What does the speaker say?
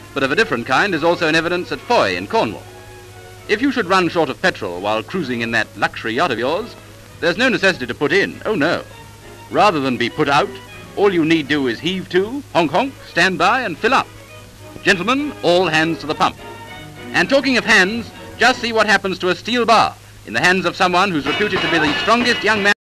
but of a different kind, is also in evidence at Fowey in Cornwall. If you should run short of petrol while cruising in that luxury yacht of yours, there's no necessity to put in, oh no. Rather than be put out, all you need do is heave to, honk honk, stand by and fill up. Gentlemen, all hands to the pump. And talking of hands, just see what happens to a steel bar in the hands of someone who's reputed to be the strongest young man